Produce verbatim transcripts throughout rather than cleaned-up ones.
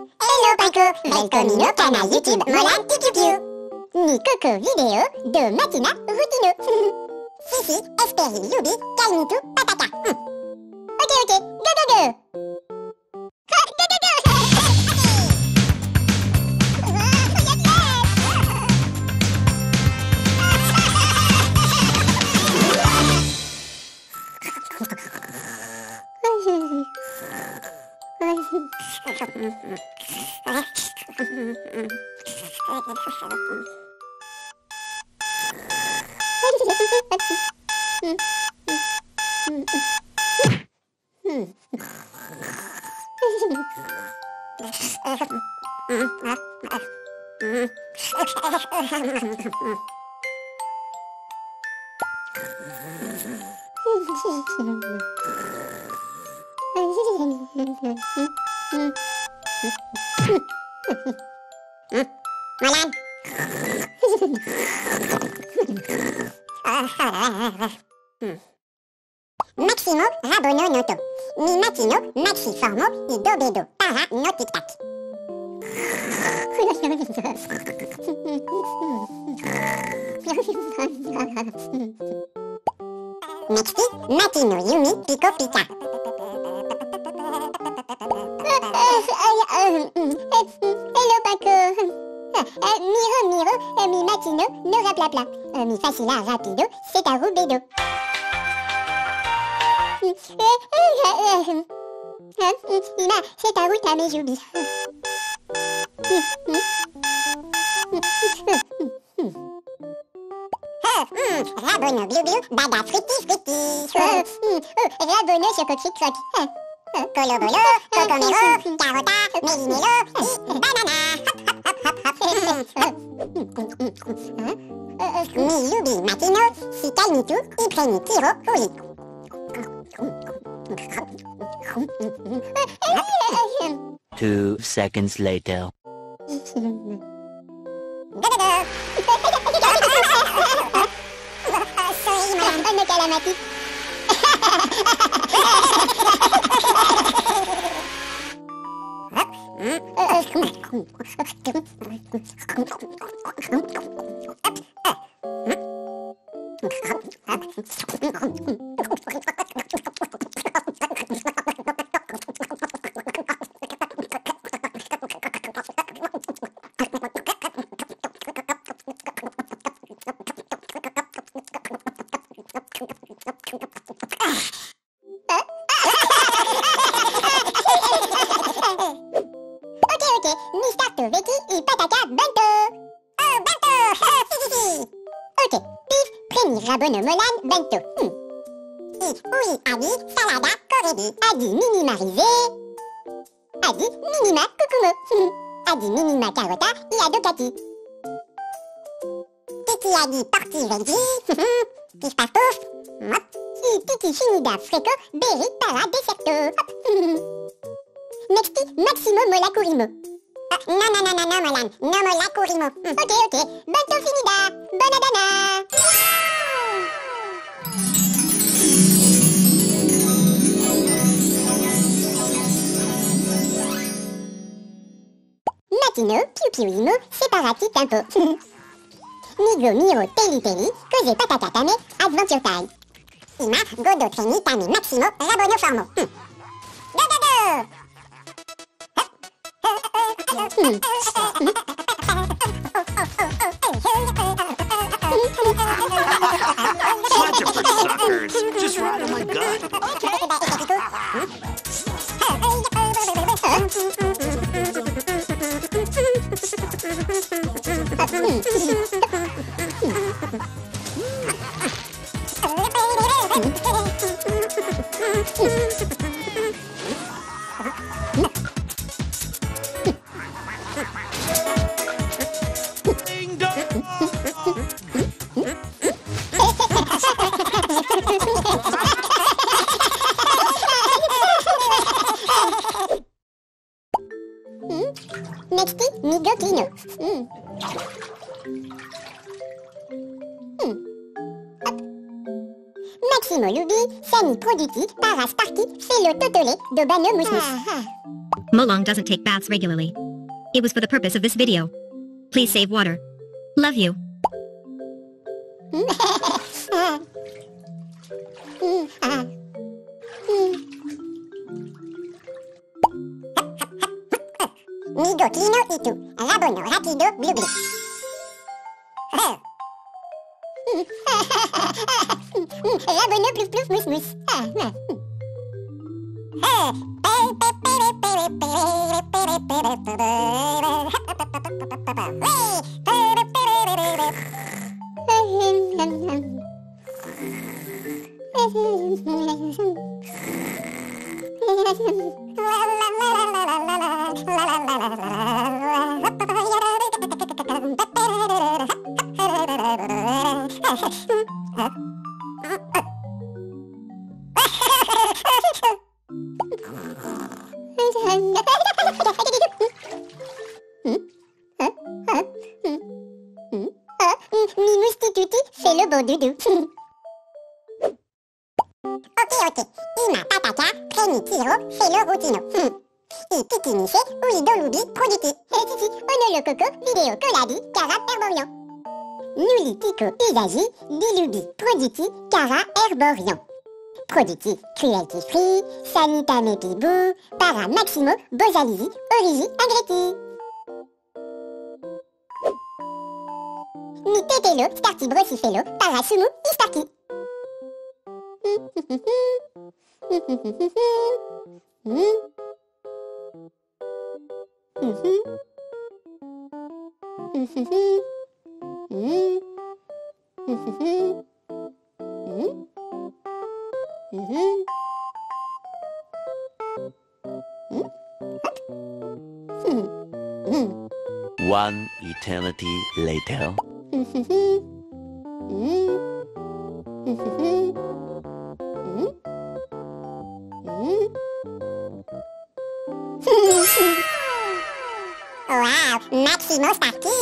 Hello Paco, welcome au canal YouTube Molang YouTuber. Ni coco vidéo de matina routino. Fifi, esperi, yubi, kalmitu, pataka. Hmm. Ok ok, go go go. Ha, go go go. Molang. Maximo rabono noto. Mi matino maxi formo i dobedo para no tic tac. Nexti matino yumi pico pica. Hello Paco. Uh, miro, miro, uh, mi matino, no raplapla. Uh, mi facila rapido, c'est à rubedo. Ima, c'est à route à mes joubi. Rabono, blou blou, bada fritti fritti. Rabono, choco cric croc. Colo bolo, cocomero, carota, melimelo, et banana. Mi yubi matino, si kalmitu, i preni tiro, uli. Two seconds later. Sorry, madame. Oh, no calamati. Mister Vecchi i patata bento. Oh, bento. Ok, pif, preni rabono molan bento. Hmm. I ui adi salada coredi. Adi minimarisé. Adi minima cucumo. Adi minima carota i adocati. Titi adi porti veggie. Pif paf pouf. I titi finida freco beri para deserto. Nexti maximo mola curimo. Non, non, non, non, non, Molan. Non, mola curimo. Mm. Ok, ok. Bento finida. Bonadana. Matino, piu piuimo, separati tempo. Migo miro teli teli, cose patata tame, adventure time. Ima, godo treni tame maximo, rabono formo. Mm. Go, go, go. Hmm. Bunch of pretty suckers. Just ride on my gut. Nexti migotino. Mm. Mm. Maximo Lubi, Sani Produti, Paras Parti, Felo Totole, Dobano Mousmous. Molang doesn't take baths regularly. It was for the purpose of this video. Please save water. Love you. Migo Kino itu, Rabono Rapido Blubli. Rabono Plouf Plouf Mousse Mousse. Mimousti fait le bon doudou. Ok, ok. Ima patata, preni tiro, fait le routino. I pitiniche, ui dolubi, produti. Titi, ono lo coco, vidéo coladi, cara Erborian. Nuli tico usagi, dilubi, produti, cara Erborian. Produti, cruelty free, sanitame pibou, para maximo, bozalizi, origi, agreti. Mi tetelo, starti brossifelo, para sumu, istarti. One eternity later. Wow, Maximo starti.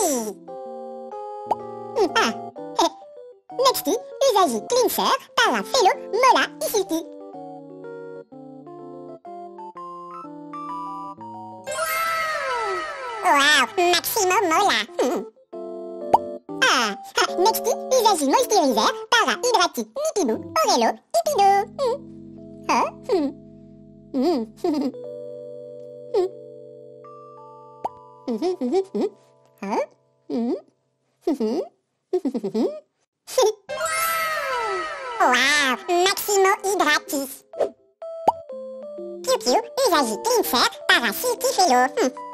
Ah, nexti, usagi cleanser, para felo, mola, isilti. Wow, Maximo mola. Ah, nexti, usagi moisturizer, para hydrati, nipibu, orelo, ipido. Ah, hmm. Hmm. Huh? Wow, Maximo Hydratis. Piu Piu, usagi cleanser, para silky felo.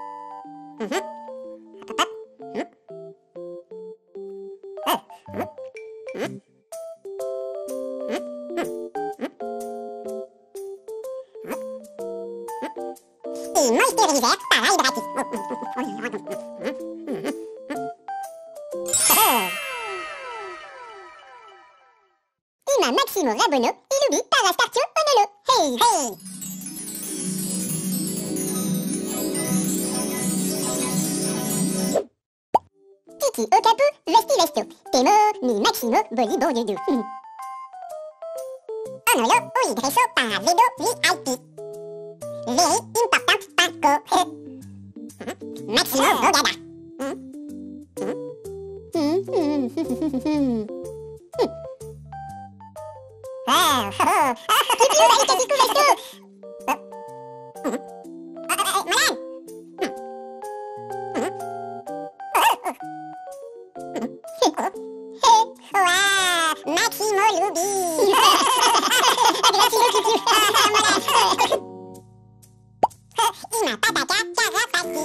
Et moisturizer, para hydratis. Ima Maximo Rabono, ilubi para startio onolo. Hey, hey! Titi au capot, vesti vesto. Temo, mi Maximo, boli bon dudu. Onolo, ui dresso para vedo V I P. Very important Paco. Maximo Bogada. Oh, oh, oh. Pipiu, ahí que pico vesto. Malan. Wow, Maximo Lubi. Grazie, Pipiu. Malan. Ima patata, cara pati.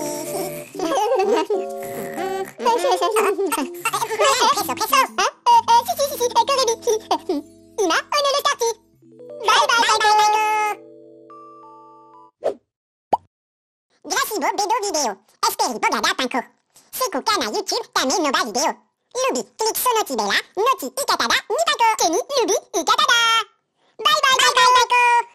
Presso, presso. Si, si, si, si, correbi. Ima, on est starti. Bye, bye, bye, bye, bye. Grasibo, bedo video. Esperi, bogada, panko. Siku kana YouTube, tame noba video. Lubi, clic sonoti bella, noti ikatada, ni panko. Kenny, lubi, ikatada. Bye, bye, bye, bye, bye, bye.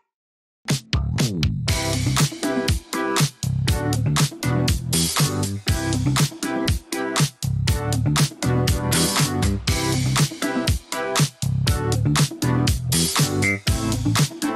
Thank you.